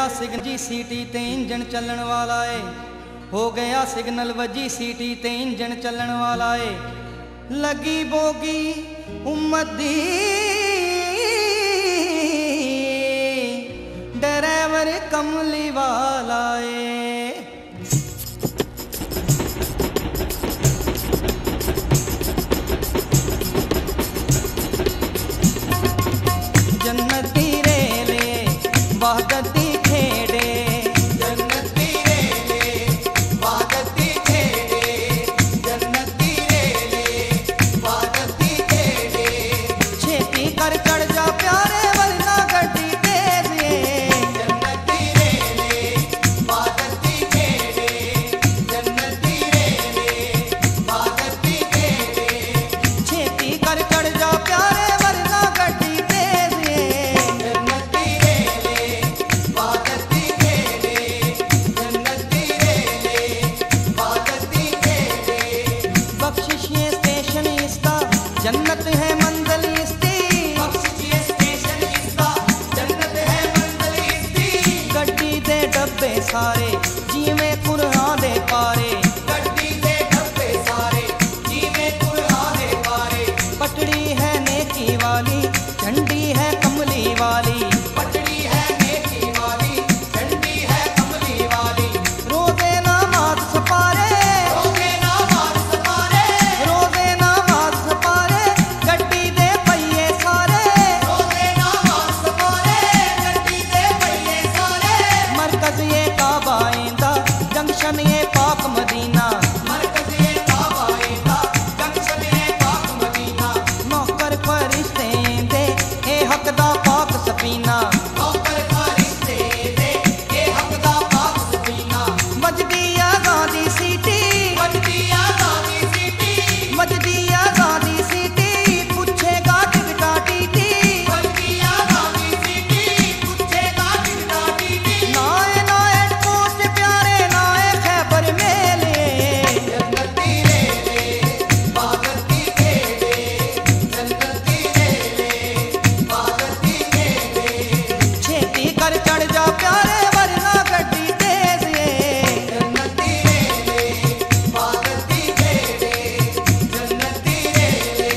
गया सिग्नल जी सीटी ते इंजन चलन वाला है, हो गया सिग्नल वजी सीटी ते इंजन चलन वाला है। लगी बोगी उम्मत दी ड्राइवर कमली वाला है। जन्नती रेले वागती खेड़े, जन्नती रेले वागती खेड़े, जन्नती रेले वागती खेड़े। छेती कर चढ़ जा प्यारे वरना गड्डी तेज ये। जन्नती रेले वागती खेड़े, जन्नती रेले वागती खेड़े। छेती कर चढ़ जा प्यारे वरना गड्डी तेज ये। जन्नती रेले वागती खेड़े, जन्नती रेले वागती खेड़े। बख्शिश ये स्टेशन इसका, जन्नत है मंजिल इसकी। बख्शिश ये स्टेशन इसका, जन्नत है मंजिल इसकी। गड्डी दे डब्बे सारे जिवें कुरान दे पारे, गड्डी दे डब्बे सारे जिवें कुरान दे पारे। पटड़ी है नेकी वाली झंडी है कमली वाली। पटड़ी है नेकी वाली झंडी है कमली वाली। रोज़े नमाज सपारे, रोज़े नमाज सपारे, रोज़े नमाज सपारे, गड्डी दे पहिए सारे। रोज़े नमाज सपारे, गड्डी दे पहिए सारे। मरकज ये काबा इंदा, जंक्शन ये पाक मदीना। मरकज़ ये काबा इंदा, जंक्शन ये पाक मदीना। नौकर फरिश्ते दे ए हक दा पाक सफीना। नौकर फरिश्ते दे ये हक दा पाक सफीना। मजदी आज़ादी सीटी, बजदी आज़ादी सीटी, मजदी आज़ादी सीटी, पूछेगा टिकटा टीटी। बजदी आज़ादी सीटी, पूछेगा टिकटा टीटी। नाए नाए पूछ प्यारे नाए खैबर मेले। जन्नती रेले वागती खेड़े, जन्नती रेले वागती खेड़े। छेती कर चढ़ जा प्यारे वरना गड्डी तेज ये। जन्नती रेले वागती खेड़े, जन्नती रेले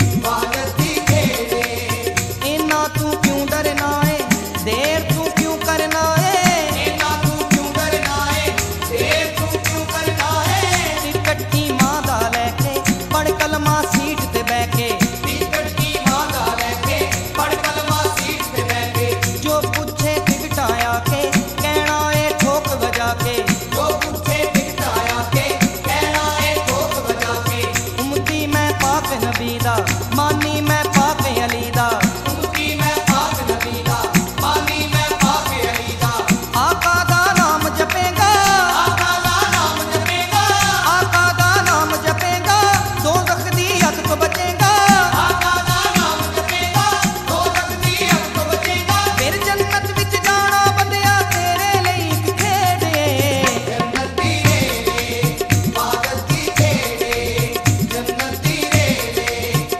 वागती खेड़े। इन्ना तू क्यों डरना है, देर तू क्यों करना है। इन्ना तू क्यों डरना है, देर तू क्यों करना है। टिकट की मादा लेके पढ़ कलमा सीट ते बैके। टिकट की मांगा लेके पढ़ कलमा सीट पे बैठे। जो पूछे टिकट आया के कहना है ठोक बजा के। जो पूछे टिकट आया के कहना है ठोक बजा के। उम्मती मैं पाक नबी दा, मानी मैं पाक अली दा। उनकी मैं पाक नबी दा, मानी मैं पाक अली दा। आका दा नाम जपेगा, आका दा नाम जपेगा, आका दा नाम जपेगा, दोज़ख दी अग तो बचेगा। आका दा नाम जपेगा, दोज़ख दी अग तो बचेगा। फिर जन्नत विच जाना बंदिया तेरे लिए इक खेड ए। जन्नती रेले वागती खेड़े, जन्नती रेले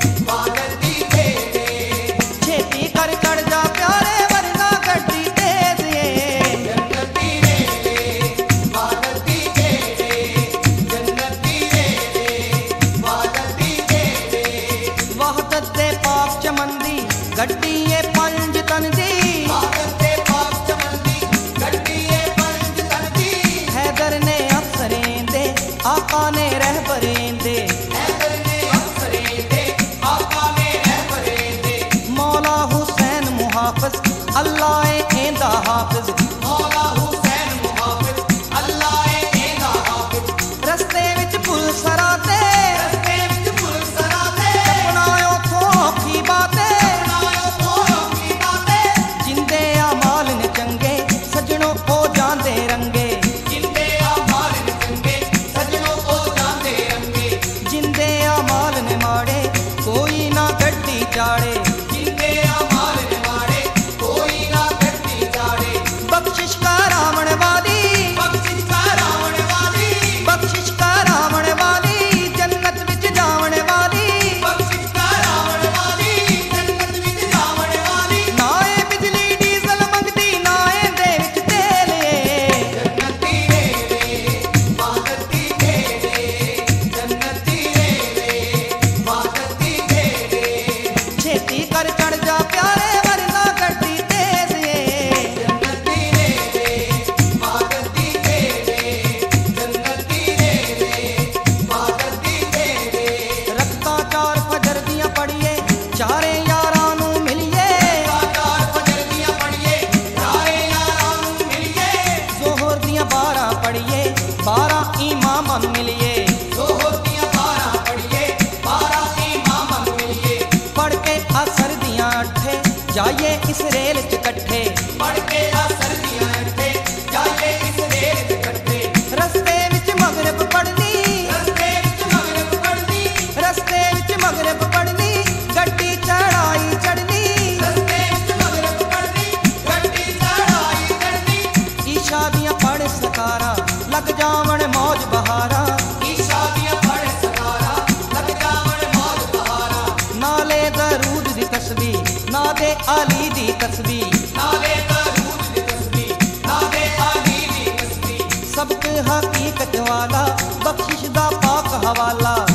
वागती खेड़े। छेती कर चढ़ जा प्यारे वरना गड्डी तेज ये। जन्नती रेले वागती खेड़े, जन्नती रेले वागती खेड़े। वहदत दे पाक चमंदी गड्डी ये पंज तन दी। वागते पाक चमंदी गड्डी ये पंज तन दी। हैदर ने अफसरें दे आका ने रहबरें दे। हैदर ने अफसरें दे, आका ने रहबरें दे। मौला हुसैन मुहाफिज अल्लाह एंदा हाफिज। मौला हुसैन मुहाफिज अल्लाह एंदा हाफिज। रस्ते विच पुल सराते रस्ते विच पुल सराते, अपनायो थों औखी बातें। अपनायो जाइए इस रेल च कट्ठे बढ़ के आ सर्दियां अट्ठे जाइए इस रेल च कट्ठे रस्ते विच मगरब पड़नी रस्ते विच मगरब पड़नी रस्ते विच मगरब पड़नी गड्डी चढ़ाई चढ़नी रस्ते विच मगरब पड़नी गड्डी चढ़ाई चढ़नी ईशा दियां पढ़ सकारा लग जावण मौज बहारा ईशा दियां पढ़ सकारा लग जावण मौज बहारा नाले दरूद दी तस्बीह ना दे अली दी तस्बीह नाले दरूद दी तस्बीह नाले अली दी तस्बीह सबक हकीकत वाला बख्शिश दा पाक हवाला